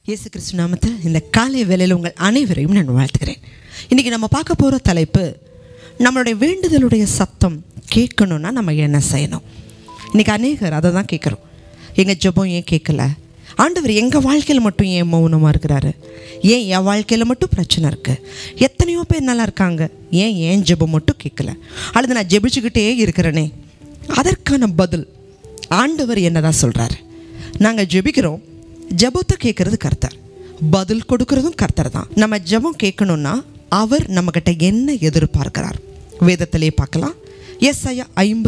இயேசு கிறிஸ்து நாமத்தில் இந்த காலை வேளையில் உங்கள் அனைவரையும் நான் வாழ்த்துக்கிறேன். இன்றைக்கி நம்ம பார்க்க போகிற தலைப்பு, நம்மளுடைய வேண்டுதலுடைய சத்தம் கேட்கணுன்னா நம்ம என்ன செய்யணும். இன்றைக்கி அநேகர் அதை தான் கேட்குறோம். எங்கள் ஜெபம் ஏன் கேட்கல, ஆண்டவர் எங்கள் வாழ்க்கையில் மட்டும் ஏன் மௌனமாக இருக்கிறாரு, ஏன் என் வாழ்க்கையில் மட்டும் பிரச்சனை இருக்குது, எத்தனையோ பேர் நல்லா இருக்காங்க, ஏன் ஜெபம் மட்டும் கேட்கல, அல்லது நான் ஜெபிச்சுக்கிட்டே இருக்கிறேனே. அதற்கான பதில் ஆண்டவர் என்னதான் சொல்கிறாரு. நாங்கள் ஜெபிக்கிறோம், ஜெபத்தை கேட்குறது கர்த்தர், பதில் கொடுக்கறதும் கர்த்தர் தான். நம்ம ஜெபம் கேட்கணுன்னா அவர் நம்மக்கிட்ட என்ன எதிர்பார்க்கிறார் வேதத்திலே பார்க்கலாம். ஏசாயா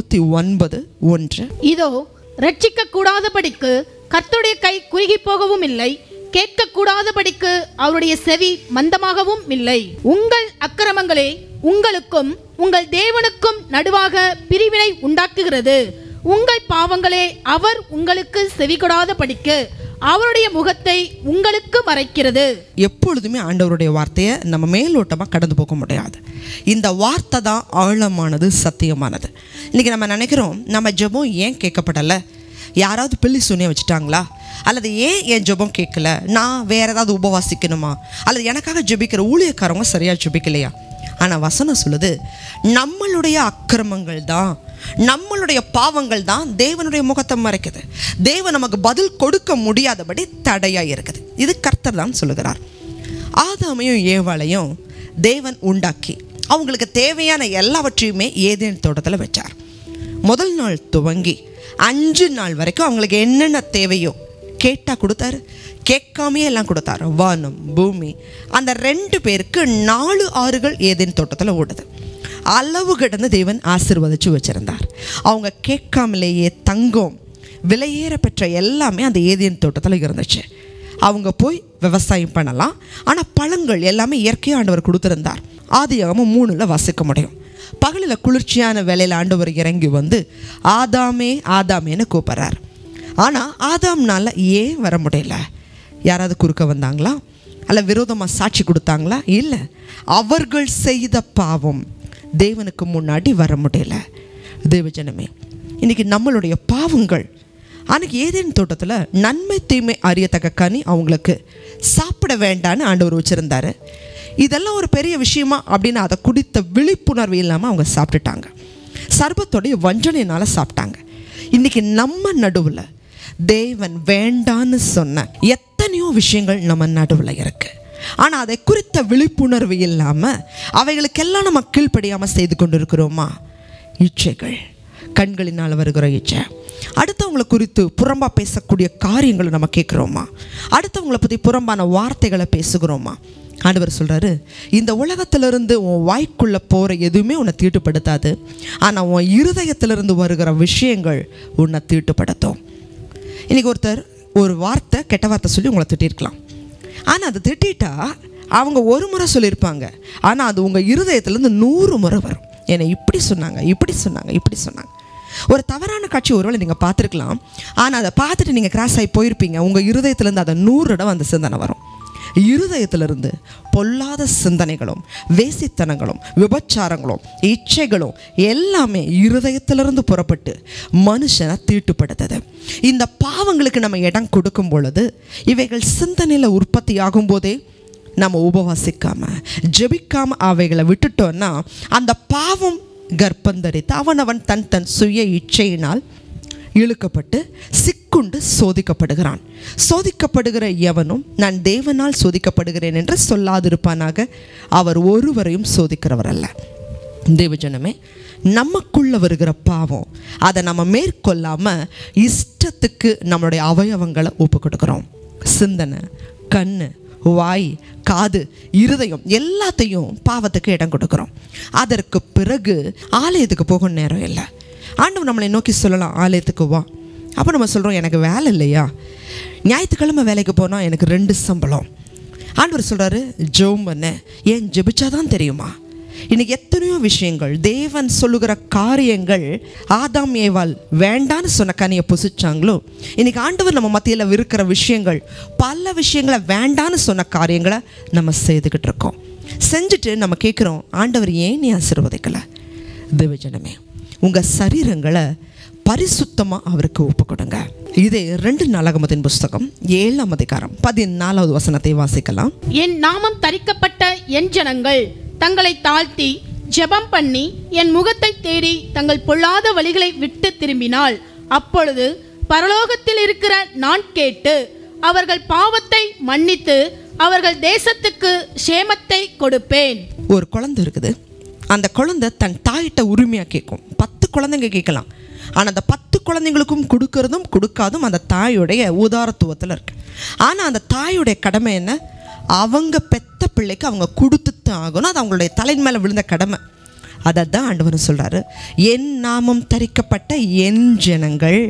59:1, இதோ ரட்சிக்க கூடாதபடிக்கு கர்த்தருடைய கை குறுகி போகவும் இல்லை, கேட்க கூடாதபடிக்கு அவருடைய செவி மந்தமாகவும் இல்லை. உங்கள் அக்கிரமங்களே உங்களுக்கும் உங்கள் தேவனுக்கும் நடுவாக பிரிவினை உண்டாக்குகிறது. உங்கள் பாவங்களே அவர் உங்களுக்கு செவி கொடாதபடிக்கு அவருடைய முகத்தை உங்களுக்கு மறைக்கிறது. எப்பொழுதுமே ஆண்டவருடைய வார்த்தையை நம்ம மேலோட்டமாக கடந்து போக முடியாது. இந்த வார்த்தை தான் ஆழமானது, சத்தியமானது. இன்றைக்கி நம்ம நினைக்கிறோம், நம்ம ஜெபம் ஏன் கேட்கப்படலை, யாராவது பிள்ளை சூனியம் வச்சுட்டாங்களா, அல்லது ஏன் என் ஜெபம் கேட்கல, நான் வேறு ஏதாவது உபவாசிக்கணுமா, அல்லது எனக்காக ஜெபிக்கிற ஊழியக்காரவங்க சரியாக ஜெபிக்கலையா. ஆனால் வசனம் சொல்லுது, நம்மளுடைய அக்கிரமங்கள் தான், நம்மளுடைய பாவங்கள் தான் தேவனுடைய முகத்தை மறைக்குது, தேவன் நமக்கு பதில் கொடுக்க முடியாதபடி தடையாக இருக்குது. இது கர்த்தர் தான் சொல்லுகிறார். ஆதாமையும் ஏவாளையும் தேவன் உண்டாக்கி அவங்களுக்கு தேவையான எல்லாவற்றையுமே ஏதேன் தோட்டத்தில் வச்சார். முதல் நாள் துவங்கி 5 நாள் வரைக்கும் அவங்களுக்கு என்னென்ன தேவையோ கேட்டால் கொடுத்தாரு, கேட்காமையே எல்லாம் கொடுத்தாரு. வானம் பூமி, அந்த 2 பேருக்கு 4 ஆறுகள் ஏதேன் தோட்டத்தில் ஓடுது. அளவு கடந்து தேவன் ஆசீர்வதிச்சு வச்சிருந்தார். அவங்க கேட்காமலேயே தங்கம், விலையேற பெற்ற எல்லாமே அந்த ஏதேன் தோட்டத்தில் இருந்துச்சு. அவங்க போய் விவசாயம் பண்ணலாம். ஆனால் பழங்கள் எல்லாமே இயற்கையாக ஆண்டவர் கொடுத்துருந்தார். ஆதியாகமம் 3 வாசிக்க முடியும். பகலில் குளிர்ச்சியான வேலையில் ஆண்டவர் இறங்கி வந்து ஆதாமே ஆதாமேன்னு கூப்பிட்றார். ஆனால் ஆதாம்னால ஏன் வர முடியல? யாராவது குறுக்க வந்தாங்களா, அல்ல விரோதமாக சாட்சி கொடுத்தாங்களா? இல்லை, அவர்கள் செய்த பாவம் தேவனுக்கு முன்னாடி வர முடியல. தேவஜனமே, இன்றைக்கி நம்மளுடைய பாவங்கள், அன்றைக்கி ஏதேன் தோட்டத்தில் நன்மை தீமை அறியத்தக்க கனி அவங்களுக்கு சாப்பிட வேண்டான்னு ஆண்டவர் வச்சுருந்தார். இதெல்லாம் ஒரு பெரிய விஷயமா அப்படின்னு அதை குடித்த விழிப்புணர்வு இல்லாமல் அவங்க சாப்பிட்டுட்டாங்க. சர்பத்தோடைய வஞ்சனையினால் சாப்பிட்டாங்க. இன்றைக்கி நம்ம நடுவில் தேவன் வேண்டான்னு சொன்ன எத்தனையோ விஷயங்கள் நம்ம நடுவில் இருக்குது. ஆனால் அதை குறித்த விழிப்புணர்வு இல்லாமல் அவைகளுக்கெல்லாம் நம்ம கீழ்ப்படியாமல் செய்து கொண்டு இருக்கிறோமா? இச்சைகள், கண்களினால் வருகிற இச்சை, அடுத்தவங்களை குறித்து புறம்பாக பேசக்கூடிய காரியங்களை நம்ம கேட்குறோமா? அடுத்தவங்களை பற்றி புறம்பான வார்த்தைகளை பேசுகிறோமா? ஆண்டவர் சொல்கிறாரு, இந்த உலகத்திலிருந்து உன் வாய்க்குள்ளே போகிற எதுவுமே உன்னை தீட்டுப்படுத்தாது, ஆனால் உன் இருதயத்திலிருந்து வருகிற விஷயங்கள் உன்னை தீட்டுப்படுத்தும். இன்றைக்கி ஒருத்தர் ஒரு வார்த்தை, கெட்ட வார்த்தை சொல்லி உங்களை திட்டிருக்கலாம். ஆனால் அது திட்டா அவங்க ஒரு முறை சொல்லியிருப்பாங்க, ஆனால் அது உங்கள் இருதயத்துலேருந்து 100 முறை வரும். என்னை இப்படி சொன்னாங்க, இப்படி சொன்னாங்க, இப்படி சொன்னாங்க. ஒரு தவறான காட்சி ஒருவேளை நீங்கள் பார்த்துருக்கலாம், ஆனால் அதை பார்த்துட்டு நீங்கள் கிராஸ் ஆகி போயிருப்பீங்க. உங்கள் இருதயத்துலேருந்து அதை 100 இடம் அந்த சிந்தனை வரும். இருதயத்திலிருந்து பொல்லாத சிந்தனைகளும் வேசித்தனங்களும் விபச்சாரங்களும் இச்சைகளும் எல்லாமே இருதயத்திலிருந்து புறப்பட்டு மனுஷனை தீட்டுப்படுத்துது. இந்த பாவங்களுக்கு நம்ம இடம் கொடுக்கும் பொழுது, இவைகள் சிந்தனையில் உற்பத்தி ஆகும் போதே நம்ம உபவாசிக்காமல் ஜெபிக்காமல் அவைகளை விட்டுட்டோன்னா அந்த பாவம் கர்ப்பந்தரித்து அவன் தன் சுய இச்சையினால் இழுக்கப்பட்டு சிக்குண்டு சோதிக்கப்படுகிறான். சோதிக்கப்படுகிற எவனும் நான் தேவனால் சோதிக்கப்படுகிறேன் என்று சொல்லாதிருப்பானாக, அவர் ஒருவரையும் சோதிக்கிறவர் அல்ல. தேவஜனமே, நமக்குள்ள வருகிற பாவம், அதை நம்ம மேற்கொள்ளாமல் இஷ்டத்துக்கு நம்மளுடைய அவயவங்களை ஒப்பு கொடுக்குறோம். சிந்தனை, கண்ணு, வாய், காது, இருதயம் எல்லாத்தையும் பாவத்துக்கு இடம் கொடுக்குறோம். அதற்கு பிறகு ஆலயத்துக்கு போக நேரம் இல்லை. ஆண்டவர் நம்மளை நோக்கி சொல்லலாம், ஆலயத்துக்கு வா. அப்போ நம்ம சொல்கிறோம், எனக்கு வேலை இல்லையா, ஞாயிற்றுக்கிழமை வேலைக்கு போனால் எனக்கு 2 சம்பளம். ஆண்டவர் சொல்கிறாரு, ஜெபம் பண்ண, ஏன் ஜெபிச்சாதான் தெரியுமா? இன்றைக்கி எத்தனையோ விஷயங்கள், தேவன் சொல்லுகிற காரியங்கள், ஆதாம் ஏவாள் வேண்டான்னு சொன்ன கனியை புசிச்சாங்களோ, இன்றைக்கி ஆண்டவர் நம்ம மத்தியில் இருக்கிற விஷயங்கள், பல விஷயங்களை வேண்டான்னு சொன்ன காரியங்களை நம்ம செய்துக்கிட்டு இருக்கோம். செஞ்சுட்டு நம்ம கேட்குறோம், ஆண்டவர் ஏன் நீ ஆசீர்வதிக்கலை? தேவஜனமே, உங்கள் சரீரங்களை பரிசுத்தமாக அவருக்கு ஒப்பு கொடுங்க. இதே 2 நாளாகமத்தின் புஸ்தகம் 7ஆம் அதிகாரம் 14வது வசனத்தை வாசிக்கலாம். என் நாமம் தரிக்கப்பட்ட என் ஜனங்கள் தங்களை தாழ்த்தி ஜெபம் பண்ணி என் முகத்தை தேடி தங்கள் பொல்லாத வழிகளை விட்டு திரும்பினால் அப்பொழுது பரலோகத்தில் இருக்கிற நான் கேட்டு அவர்கள் பாவத்தை மன்னித்து அவர்கள் தேசத்துக்கு சேமத்தை கொடுப்பேன். ஒரு குழந்தை இருக்குது. அந்த குழந்தை தன் தாயிட்ட உரிமையாக கேட்கும். 10 குழந்தைங்க கேட்கலாம். ஆனால் அந்த 10 குழந்தைங்களுக்கும் கொடுக்கறதும் கொடுக்காதும் அந்த தாயுடைய உதாரத்துவத்தில் இருக்கு. ஆனால் அந்த தாயுடைய கடமை என்ன? அவங்க பெத்த பிள்ளைக்கு அவங்க கொடுத்து ஆகணும். அது அவங்களுடைய தலையின் மேலே விழுந்த கடமை. அதை தான் ஆண்டவர் சொல்கிறாரு, என் நாமம் தரிக்கப்பட்ட என் ஜனங்கள்.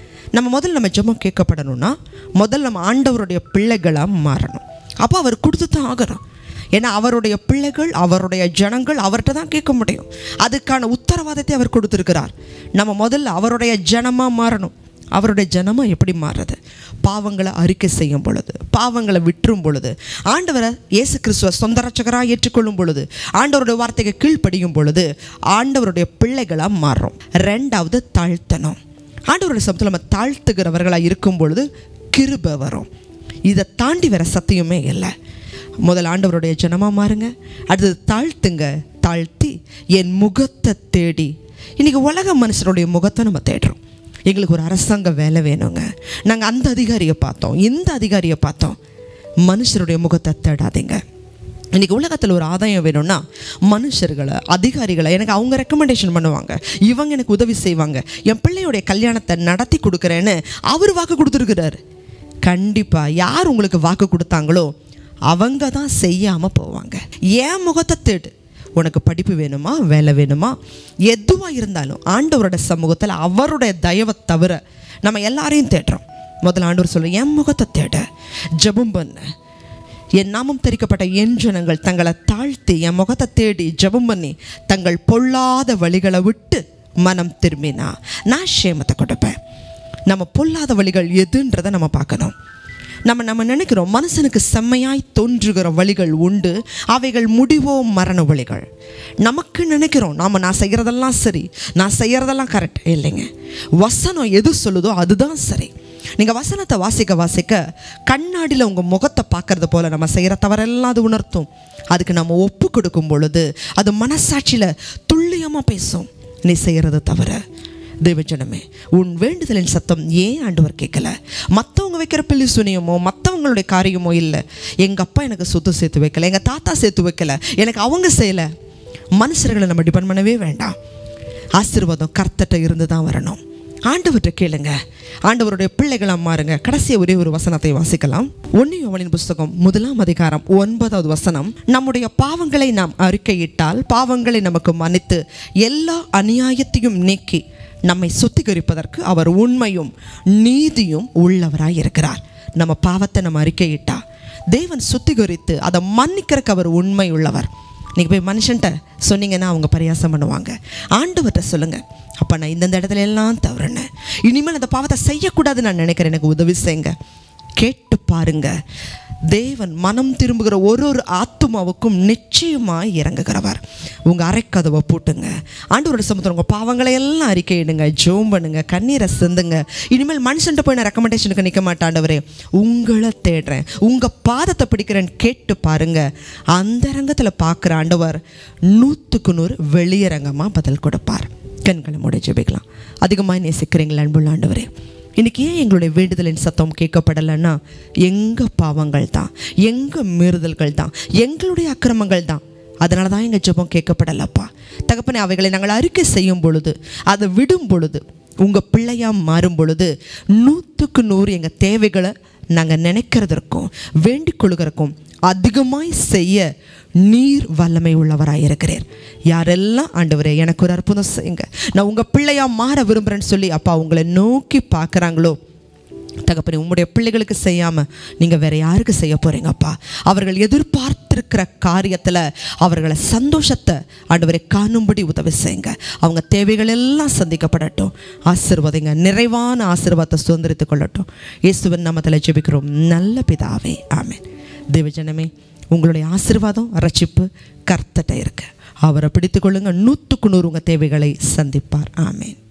நம்ம ஜெபம் கேட்கப்படணும்னா முதல்ல நம்ம ஆண்டவருடைய பிள்ளைகளாக மாறணும். அப்போ அவர் கொடுத்து தான் ஆகிறோம். ஏன்னா அவருடைய பிள்ளைகள், அவருடைய ஜனங்கள் அவர்கிட்ட தான் கேட்க முடியும். அதுக்கான உத்தரவாதத்தை அவர் கொடுத்துருக்கிறார். நம்ம முதல்ல அவருடைய ஜனமாக மாறணும். அவருடைய ஜனமாக எப்படி மாறுறது? பாவங்களை அறிக்கை செய்யும் பொழுது, பாவங்களை விட்டுரும் பொழுது, ஆண்டவரை இயேசு கிறிஸ்துவ சொந்த ரட்சகராக ஏற்றுக்கொள்ளும் பொழுது, ஆண்டவருடைய வார்த்தைக்கு கீழ்ப்படியும் பொழுது ஆண்டவருடைய பிள்ளைகளாக மாறுறோம். 2வது தாழ்த்தணும். ஆண்டவருடைய சமூகத்தில் நம்ம தாழ்த்துகிறவர்களாக இருக்கும் பொழுது கிருபை வரும். இதை தாண்டி வேற சத்தியமே இல்லை. முதல் ஆண்டவருடைய ஜனமாக மாறுங்க. அடுத்தது தாழ்த்துங்க. தாழ்த்தி என் முகத்தை தேடி. இன்றைக்கி உலக மனுஷனுடைய முகத்தை நம்ம தேடுறோம். எங்களுக்கு ஒரு அரசாங்க வேலை வேணுங்க, நாங்கள் அந்த அதிகாரியை பார்த்தோம், இந்த அதிகாரியை பார்த்தோம். மனுஷருடைய முகத்தை தேடாதீங்க. இன்றைக்கி உலகத்தில் ஒரு ஆதாயம் வேணும்னா மனுஷர்களை, அதிகாரிகளை எனக்கு அவங்க ரெக்கமெண்டேஷன் பண்ணுவாங்க, இவங்க எனக்கு உதவி செய்வாங்க, என் பிள்ளையுடைய கல்யாணத்தை நடத்தி கொடுக்குறேன்னு அவர் வாக்கு கொடுத்துருக்கிறாரு. கண்டிப்பாக யார் உங்களுக்கு வாக்கு கொடுத்தாங்களோ அவங்க தான் செய்யாமல் போவாங்க. ஏன் முகத்தை தேடு. உனக்கு படிப்பு வேணுமா, வேலை வேணுமா, எதுவாக இருந்தாலும் ஆண்டவரோட சமூகத்தில் அவருடைய தயவை தவிர நம்ம எல்லாரையும் தேடுறோம். முதல்ல ஆண்டவர் சொல்ல, என் முகத்தை தேட, ஜெபம் பண்ண. என் நாமம் தரிக்கப்பட்ட என் ஜனங்கள் தங்களை தாழ்த்தி என் முகத்தை தேடி ஜெபம் பண்ணி தங்கள் பொல்லாத வழிகளை விட்டு மனம் திரும்பினா நான் சேமத்தை கொடுப்பேன். நம்ம பொல்லாத வழிகள் எதுன்றதை நம்ம பார்க்கணும். நம்ம நினைக்கிறோம் மனுஷனுக்கு செம்மையாய் தோன்றுகிற வழிகள் உண்டு, அவைகள் முடிவோ மரண வழிகள். நமக்கு நினைக்கிறோம் நான் செய்கிறதெல்லாம் சரி, நான் செய்கிறதெல்லாம் கரெக்ட். இல்லைங்க, வசனம் எது சொல்லுதோ அதுதான் சரி. நீங்கள் வசனத்தை வாசிக்க வாசிக்க கண்ணாடியில் உங்கள் முகத்தை பார்க்கறது போல் நம்ம செய்கிற தவறெல்லாம் அது உணர்த்தும். அதுக்கு நம்ம ஒப்பு கொடுக்கும் பொழுது அது மனசாட்சியில் துல்லியமாக பேசும். நீ செய்கிறது தவிர. தேவஜனமே, உன் வேண்டுதலின் சத்தம் ஏன் ஆண்டவர் கேட்கல? மற்றவங்க வைக்கிற பிள்ளை சுனியமோ மற்றவங்களுடைய காரியமோ இல்லை. எங்கள் அப்பா எனக்கு சொத்து சேர்த்து வைக்கல, எங்கள் தாத்தா சேர்த்து வைக்கல, எனக்கு அவங்க செய்யலை. மனுஷர்களை நம்ம டிபெண்ட் பண்ணவே வேண்டாம். ஆசீர்வாதம் கர்த்தர்ட்ட இருந்து தான் வரணும். ஆண்டவர்கிட்ட கேளுங்க. ஆண்டவருடைய பிள்ளைகளாக மாறுங்க. கடைசியாக ஒரே ஒரு வசனத்தை வாசிக்கலாம். 1 யோவானின் புஸ்தகம் 1ஆம் அதிகாரம் 9வது வசனம். நம்முடைய பாவங்களை நாம் அறிக்கையிட்டால் பாவங்களை நமக்கு மன்னித்து எல்லா அநியாயத்தையும் நீக்கி நம்மை சுத்திகரிப்பதற்கு அவர் உண்மையும் நீதியும் உள்ளவராய் இருக்கிறார். நம்ம பாவத்தை நம்ம அறிக்கையிட்டா தேவன் சுத்திகரித்து அதை மன்னிக்கிறதுக்கு அவர் உண்மை உள்ளவர். நீங்கள் போய் மனுஷன்ட்ட சொன்னீங்கன்னா அவங்க பரியாசம் பண்ணுவாங்க. ஆண்டவர்கிட்ட சொல்லுங்கள், அப்போ நான் இந்தந்த இடத்துல எல்லாம் தவறுனேன், இனிமேல் அந்த பாவத்தை செய்யக்கூடாதுன்னு நான் நினைக்கிறேன், எனக்கு உதவி செய்யுங்க. கேட்டு பாருங்க. தேவன் மனம் திரும்புகிற ஒரு ஆத்துமாவுக்கும் நிச்சயமாக இறங்குகிறவர். உங்கள் அரைக்கதவை போட்டுங்க. ஆண்டவரோட சமூகத்தில் உங்கள் பாவங்களை எல்லாம் அறிக்கையிடுங்க, ஜெபம் பண்ணுங்க, கண்ணீரை சிந்துங்க. இனிமேல் மனுஷன்ட்ட போய் நான் ரெக்கமெண்டேஷனுக்கு நிற்க மாட்டேன். ஆண்டவரே, உங்களை தேடுறேன், உங்கள் பாதத்தை பிடிக்கிறேன்னு கேட்டு பாருங்க. அந்த ரங்கத்தில் பார்க்குற ஆண்டவர் 100க்கு 100 வெளியரங்கமாக பதில் கொடுப்பார். கண்களை மூடி ஜெபிக்கலாம். அதிகமாக நேசிக்கிறீங்களா அன்புள்ள ஆண்டவரே? இன்றைக்கி ஏன் எங்களுடைய வேண்டுதலின் சத்தம் கேட்கப்படலைன்னா எங்கள் பாவங்கள் தான், எங்கள் மீறுதல்கள் தான், எங்களுடைய அக்கிரமங்கள் தான். அதனால தான் எங்கள் ஜெபம் கேட்கப்படலப்பா. தகப்பனே, அவைகளை நாங்கள் அறிக்கை செய்யும் பொழுது, அதை விடும் பொழுது, உங்கள் பிள்ளையாக மாறும் பொழுது 100க்கு 100 எங்கள் தேவைகளை நாங்கள் நினைக்கிறதற்கும் வேண்டிக் கொள்கிறதுக்கும் அதிகமாய் செய்ய நீர் வல்லமை உள்ளவராக இருக்கிறீர். யாரெல்லாம் ஆண்டவரே எனக்கு ஒரு அற்புதம் செய்யுங்க, நான் உங்கள் பிள்ளையாக மாற விரும்புகிறேன்னு சொல்லி அப்பா உங்களை நோக்கி பார்க்குறாங்களோ, தகப்பனே, உங்களுடைய பிள்ளைகளுக்கு செய்யாமல் நீங்கள் வேறு யாருக்கு செய்ய போகிறீங்கப்பா? அவர்கள் எதிர்பார்த்திருக்கிற காரியத்தில் அவர்களை சந்தோஷத்தை ஆண்டவரை காணும்படி உதவி செய்யுங்க. அவங்க தேவைகள் எல்லாம் சந்திக்கப்படட்டும். ஆசீர்வாதங்க, நிறைவான ஆசீர்வாதத்தை சுதந்திரித்துக் கொள்ளட்டும். இயேசுவின் நாமத்தில் ஜெபிக்கிறோம் நல்ல பிதாவே, ஆமென். தேவஜனமே, உங்களுடைய ஆசீர்வாதம் ரட்சிப்பு கர்த்தர்ட்ட இருக்கு. அவரை பிடித்துக் கொள்ளுங்க. 100க்கு 100 உங்கள் தேவைகளை சந்திப்பார். ஆமென்.